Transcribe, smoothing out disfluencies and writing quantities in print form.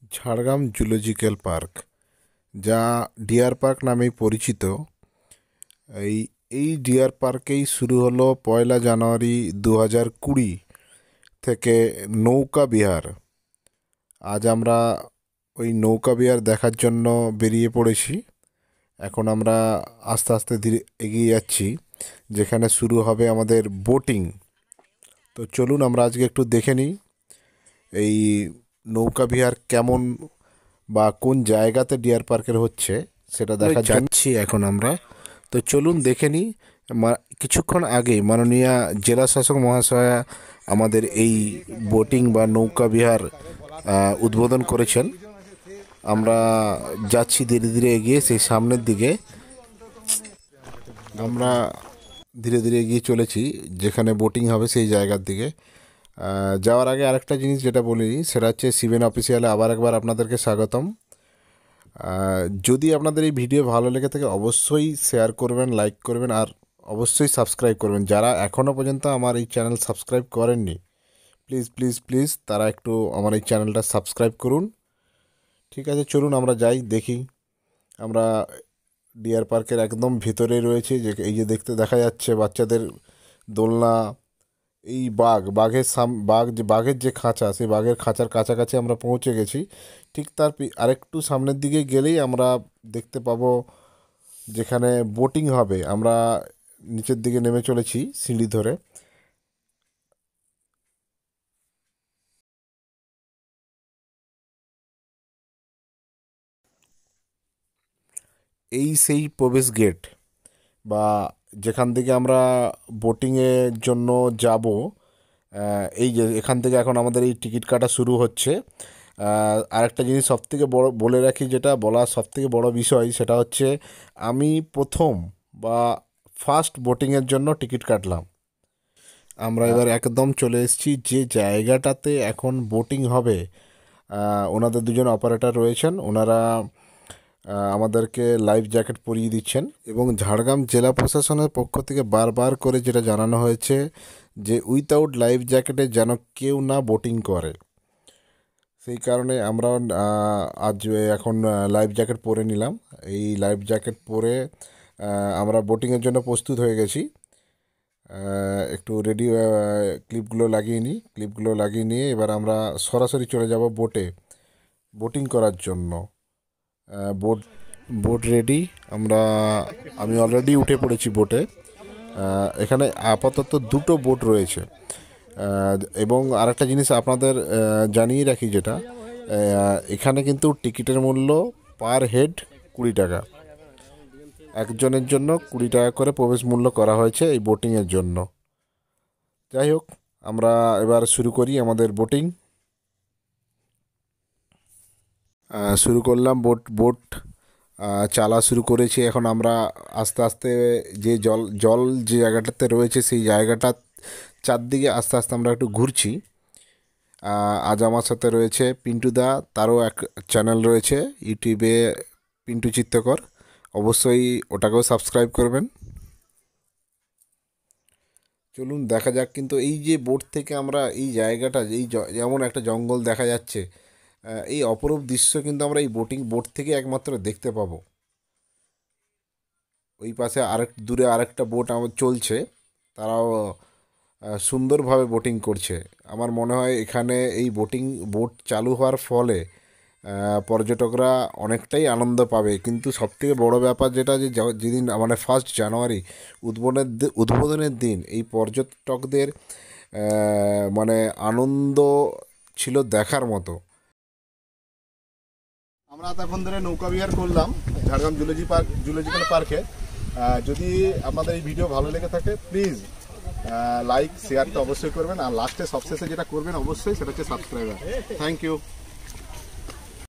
Jhargram zoological park, যা deer park নামেই পরিচিত। এই এই ডিয়ার পার্কেই শুরু হলো 1 জানুয়ারি 2020 থেকে নৌকা বিহার। আজ আমরা ওই নৌকা বিহার দেখার জন্য বেরিয়ে পড়েছি। এখন আমরা আস্তে আস্তে ধীরে এগিয়ে যাচ্ছি, যেখানে শুরু হবে আমাদের বোটিং। তো চলুন আমরা আজকে একটু দেখে নিই এই নৌকা বিহার কেমন বা কোন জায়গাতে ডিয়ার পার্কের হচ্ছে সেটা দেখা যাচ্ছি এখন আমরা। তো চলুন দেখে নিই। কিছুক্ষণ আগেই মাননীয় জেলা শাসক মহাশয়া আমাদের এই বোটিং বা নৌকা বিহার উদ্বোধন করেছেন। আমরা যাচ্ছি ধীরে ধীরে এগিয়ে সেই সামনের দিকে। আমরা ধীরে ধীরে এগিয়ে চলেছি যেখানে বোটিং হবে সেই জায়গার দিকে। যাওয়ার আগে আরেকটা জিনিস যেটা বলি, সেটা হচ্ছে শিবেন অফিসিয়ালে আবার একবার আপনাদেরকে স্বাগতম। যদি আপনাদের এই ভিডিও ভালো লেগে থাকে অবশ্যই শেয়ার করবেন, লাইক করবেন, আর অবশ্যই সাবস্ক্রাইব করবেন। যারা এখনও পর্যন্ত আমার এই চ্যানেল সাবস্ক্রাইব করেননি, প্লিজ প্লিজ প্লিজ তারা একটু আমার এই চ্যানেলটা সাবস্ক্রাইব করুন। ঠিক আছে, চলুন আমরা যাই দেখি। আমরা ডিয়ার পার্কের একদম ভেতরে রয়েছে, যে এই যে দেখা যাচ্ছে বাচ্চাদের দোলনা। এই বাঘের যে খাঁচা, সেই বাঘের খাঁচার কাছাকাছি আমরা পৌঁছে গেছি। ঠিক তার আরেকটু সামনের দিকে গেলেই আমরা দেখতে পাবো যেখানে বোটিং হবে। আমরা নিচের দিকে নেমে চলেছি সিঁড়ি ধরে। এই সেই প্রবেশ গেট বা যেখান থেকে আমরা বোটিংয়ের জন্য যাব। এই যে এখান থেকে এখন আমাদের এই টিকিট কাটা শুরু হচ্ছে। আরেকটা জিনিস সবথেকে বড় বলে রাখি, যেটা বলা সবথেকে বড় বিষয়, সেটা হচ্ছে আমি প্রথম বা ফার্স্ট বোটিংয়ের জন্য টিকিট কাটলাম। আমরা এবার একদম চলে এসেছি যে জায়গাটাতে এখন বোটিং হবে। ওনাদের দুজন অপারেটর রয়েছেন, ওনারা আমাদেরকে লাইফ জ্যাকেট পরিয়ে দিচ্ছেন। এবং ঝাড়গ্রাম জেলা প্রশাসনের পক্ষ থেকে বারবার করে যেটা জানানো হয়েছে যে উইথাউট লাইফ জ্যাকেটে যেন কেউ না বোটিং করে। সেই কারণে আমরা আজ এখন লাইফ জ্যাকেট পরে নিলাম। এই লাইফ জ্যাকেট পরে আমরা বোটিংয়ের জন্য প্রস্তুত হয়ে গেছি। একটু রেডি ক্লিপগুলো লাগিয়ে নিয়ে এবার আমরা সরাসরি চলে যাব বোটিং করার জন্য। Boat ready. আমি অলরেডি উঠে পড়েছি বোটে। এখানে আপাতত 2টো বোট রয়েছে। এবং আরেকটা জিনিস আপনাদের জানিয়ে রাখি, যেটা এখানে কিন্তু টিকিটের মূল্য পার হেড 20 টাকা। একজনের জন্য 20 টাকা করে প্রবেশ মূল্য করা হয়েছে এই বোটিংয়ের জন্য। যাই হোক, আমরা এবার শুরু করি আমাদের বোটিং। শুরু করলাম বোট চালা শুরু করেছি। এখন আমরা আস্তে আস্তে যে জল যে জায়গাটাতে রয়েছে সেই জায়গাটা চারদিকে আস্তে আস্তে আমরা একটু ঘুরছি। আজ আমার সাথে রয়েছে পিন্টুদা, তারও এক চ্যানেল রয়েছে ইউটিউবে, পিন্টু চিত্রকর। অবশ্যই ওটাকেও সাবস্ক্রাইব করবেন। চলুন দেখা যাক। কিন্তু এই যে বোট থেকে আমরা এই জায়গাটা, যেমন একটা জঙ্গল দেখা যাচ্ছে, এই অপরূপ দৃশ্য কিন্তু আমরা এই বোট থেকে একমাত্র দেখতে পাবো। ওই পাশে দূরে আরেকটা বোট আমার চলছে, তারাও সুন্দরভাবে বোটিং করছে। আমার মনে হয় এখানে এই বোট চালু হওয়ার ফলে পর্যটকরা অনেকটাই আনন্দ পাবে। কিন্তু সবথেকে বড় ব্যাপার যেটা, যেদিন মানে 1 জানুয়ারি উদ্বোধনের দিন, এই পর্যটকদের মানে আনন্দ ছিল দেখার মতো। আমরা এতক্ষণ ধরে নৌকা বিহার করলাম ঝাড়গ্রাম জুলজিক্যাল পার্কে। যদি আপনাদের এই ভিডিও ভালো লেগে থাকে প্লিজ লাইক শেয়ারটা অবশ্যই করবেন, আর লাস্টে সবশেষে যেটা করবেন অবশ্যই সেটা হচ্ছে সাবস্ক্রাইবার। Thank you.